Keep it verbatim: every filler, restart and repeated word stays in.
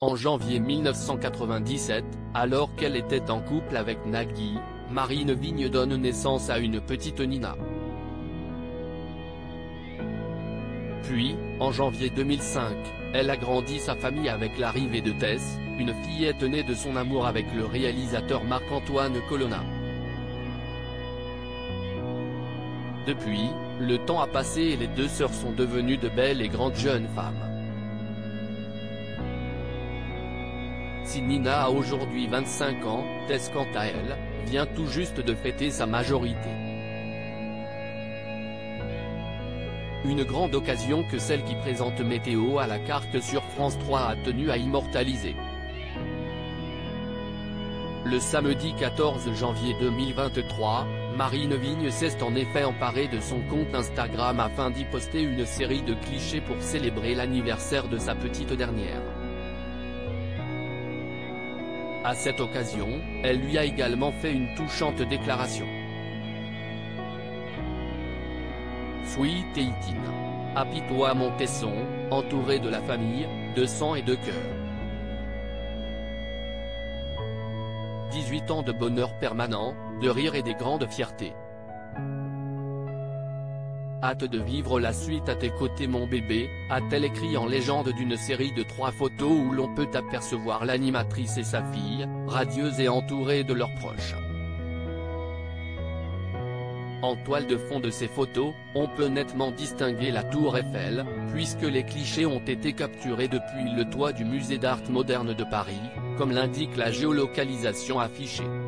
En janvier mille neuf cent quatre-vingt-dix-sept, alors qu'elle était en couple avec Nagui, Marine Vigne donne naissance à une petite Nina. Puis, en janvier deux mille cinq, elle agrandit sa famille avec l'arrivée de Tess, une fillette née de son amour avec le réalisateur Marc-Antoine Colonna. Depuis, le temps a passé et les deux sœurs sont devenues de belles et grandes jeunes femmes. Si Nina a aujourd'hui vingt-cinq ans, Tess quant à elle, vient tout juste de fêter sa majorité. Une grande occasion que celle qui présente Météo à la carte sur France trois a tenu à immortaliser. Le samedi quatorze janvier deux mille vingt-trois, Marine Vigne s'est en effet emparée de son compte Instagram afin d'y poster une série de clichés pour célébrer l'anniversaire de sa petite dernière. À cette occasion, elle lui a également fait une touchante déclaration. Sweet eighteen. Happy toi mon Tesson, entouré de la famille, de sang et de cœur. dix-huit ans de bonheur permanent, de rire et des grandes fiertés. Hâte de vivre la suite à tes côtés mon bébé, a-t-elle écrit en légende d'une série de trois photos où l'on peut apercevoir l'animatrice et sa fille, radieuses et entourées de leurs proches. En toile de fond de ces photos, on peut nettement distinguer la tour Eiffel, puisque les clichés ont été capturés depuis le toit du musée d'art moderne de Paris, comme l'indique la géolocalisation affichée.